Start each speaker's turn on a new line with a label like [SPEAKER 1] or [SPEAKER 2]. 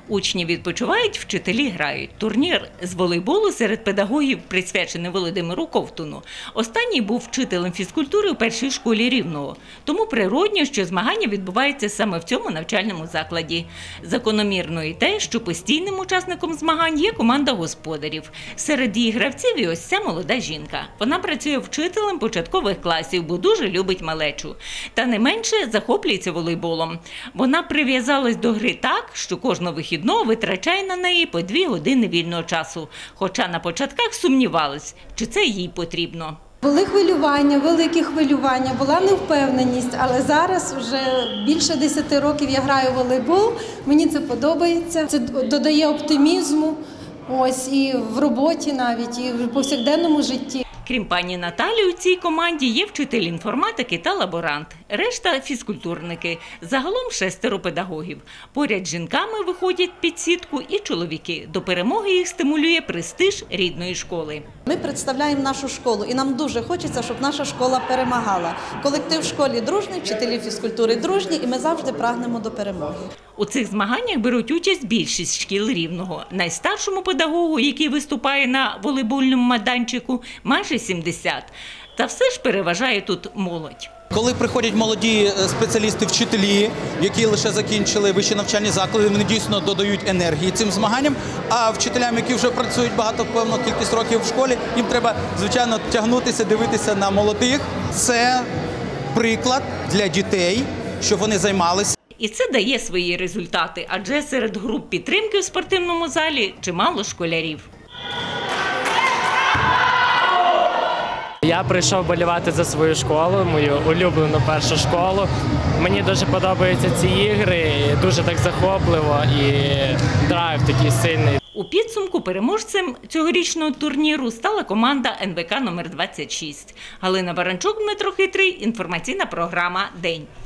[SPEAKER 1] Учні відпочивають, вчителі грають. Турнір з волейболу серед педагогів присвячений Володимиру Ковтуну. Останній був вчителем фізкультури у першій школі Рівного. Тому природньо, що змагання відбуваються саме в цьому навчальному закладі. Закономірно і те, що постійним учасником змагань є команда господарів. Серед її гравців і ось ця молода жінка. Вона працює вчителем початкових класів, бо дуже любить малечу. Та не менше захоплюється волейболом. Вона прив'язалась до гри так, що кожного вихідного витрачає на неї по 2 години вільного часу. Хоча на початках сумнівалась, чи це їй потрібно.
[SPEAKER 2] Були хвилювання, великі хвилювання, була невпевненість, але зараз вже більше 10 років я граю в волейбол, мені це подобається, це додає оптимізму, ось і в роботі навіть, і в повсякденному житті.
[SPEAKER 1] Крім пані Наталі, у цій команді є вчитель інформатики та лаборант. Решта – фізкультурники. Загалом 6 педагогів. Поряд з жінками виходять під сітку і чоловіки. До перемоги їх стимулює престиж рідної школи.
[SPEAKER 3] Ми представляємо нашу школу і нам дуже хочеться, щоб наша школа перемагала. Колектив в школі дружний, вчителі фізкультури дружні і ми завжди прагнемо до перемоги.
[SPEAKER 1] У цих змаганнях беруть участь більшість шкіл Рівного. Найстаршому педагогу, який виступає на волейбольному майданчику, майже 70. Та все ж переважає тут молодь.
[SPEAKER 4] Коли приходять молоді спеціалісти-вчителі, які лише закінчили вищі навчальні заклади, вони дійсно додають енергії цим змаганням, а вчителям, які вже працюють певну кількість років в школі, їм треба, звичайно, тягнутися, дивитися на молодих. Це приклад для дітей, щоб вони займалися.
[SPEAKER 1] І це дає свої результати, адже серед груп підтримки в спортивному залі чимало школярів.
[SPEAKER 5] Я прийшов болівати за свою школу, мою улюблену першу школу. Мені дуже подобаються ці ігри, дуже так захопливо і драйв такий сильний.
[SPEAKER 1] У підсумку переможцем цьогорічного турніру стала команда НВК номер 26. Галина Баранчук, Дмитро Хитрий, інформаційна програма «День».